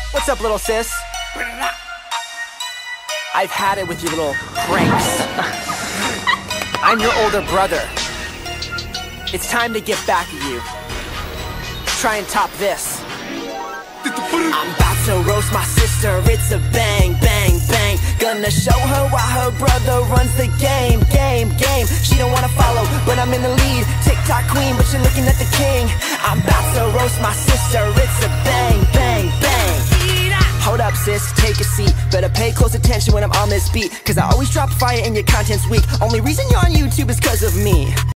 What's up, little sis? I've had it with your little pranks. I'm your older brother. It's time to get back at you. Try and top this. I'm about to roast my sister, it's a bang, bang, bang. Gonna show her why her brother runs the game. She don't wanna follow, but I'm in the lead. TikTok queen, but you're looking at the king. I'm about to roast my sister, it's a bang, bang, bang. Hold up sis, take a seat. Better pay close attention when I'm on this beat, cause I always drop fire and your content's weak. Only reason you're on YouTube is cause of me.